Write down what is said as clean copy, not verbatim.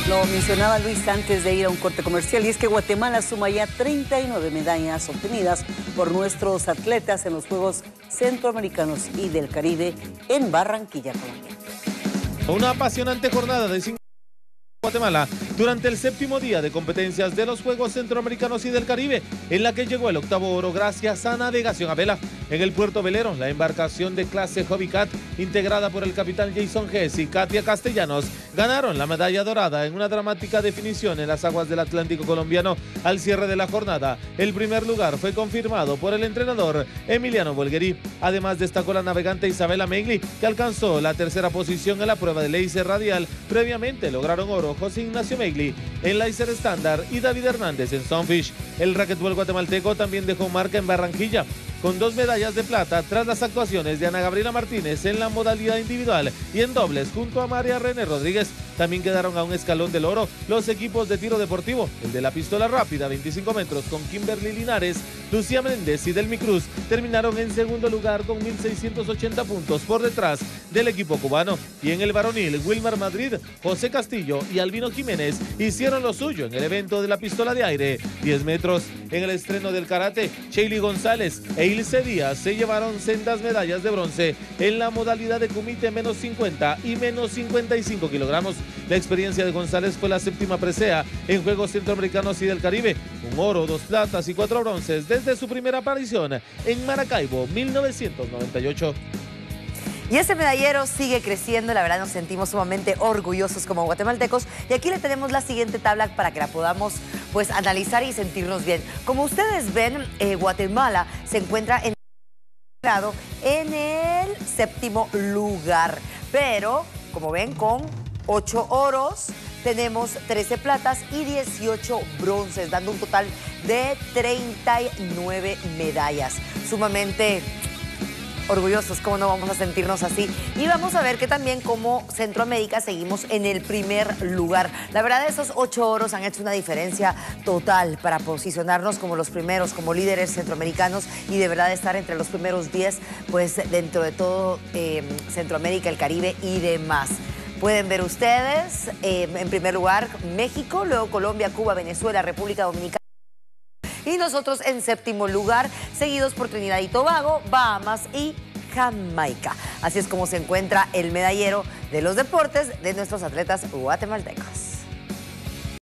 Lo mencionaba Luis antes de ir a un corte comercial, y es que Guatemala suma ya 39 medallas obtenidas por nuestros atletas en los Juegos Centroamericanos y del Caribe en Barranquilla, Colombia. Una apasionante jornada de 5 Guatemala durante el séptimo día de competencias de los Juegos Centroamericanos y del Caribe, en la que llegó el octavo oro gracias a navegación a vela. En el puerto velero, la embarcación de clase Hobbycat, integrada por el capitán Jason Hess y Katia Castellanos, ganaron la medalla dorada en una dramática definición en las aguas del Atlántico colombiano. Al cierre de la jornada, el primer lugar fue confirmado por el entrenador Emiliano Bolguerí. Además, destacó la navegante Isabela Mengli, que alcanzó la tercera posición en la prueba de laser radial. Previamente lograron oro José Ignacio Mengli en laser estándar y David Hernández en Stonefish. El raquetbol guatemalteco también dejó marca en Barranquilla, con 2 medallas de plata tras las actuaciones de Ana Gabriela Martínez en la modalidad individual y en dobles junto a María René Rodríguez. También quedaron a un escalón del oro los equipos de tiro deportivo. El de la pistola rápida 25 metros con Kimberly Linares, Lucía Méndez y Delmi Cruz terminaron en segundo lugar con 1.680 puntos por detrás del equipo cubano. Y en el varonil, Wilmar Madrid, José Castillo y Albino Jiménez hicieron lo suyo en el evento de la pistola de aire 10 metros. En el estreno del karate, Sheili González e Ilse Díaz se llevaron sendas medallas de bronce en la modalidad de kumite menos 50 y menos 55 kilogramos. La experiencia de González fue la séptima presea en Juegos Centroamericanos y del Caribe, un oro, 2 platas y 4 bronces desde su primera aparición en Maracaibo, 1998. Y ese medallero sigue creciendo, la verdad nos sentimos sumamente orgullosos como guatemaltecos. Y aquí le tenemos la siguiente tabla para que la podamos pues analizar y sentirnos bien. Como ustedes ven, Guatemala se encuentra en el séptimo lugar. Pero, como ven, con 8 oros, tenemos 13 platas y 18 bronces, dando un total de 39 medallas. Sumamente orgullosos, ¿cómo no vamos a sentirnos así? Y vamos a ver que también como Centroamérica seguimos en el primer lugar. La verdad, esos 8 oros han hecho una diferencia total para posicionarnos como los primeros, como líderes centroamericanos, y de verdad estar entre los primeros 10, pues dentro de todo Centroamérica, el Caribe y demás. Pueden ver ustedes, en primer lugar México, luego Colombia, Cuba, Venezuela, República Dominicana, y nosotros en séptimo lugar, seguidos por Trinidad y Tobago, Bahamas y Jamaica. Así es como se encuentra el medallero de los deportes de nuestros atletas guatemaltecos.